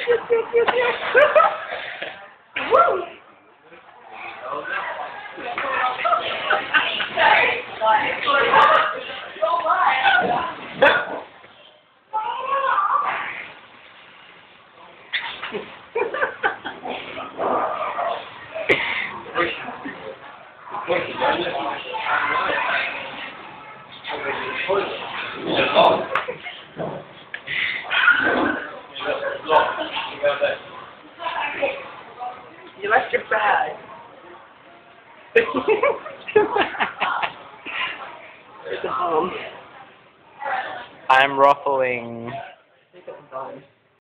Woo! You left your bag. It's a home. I'm ruffling. Take it home.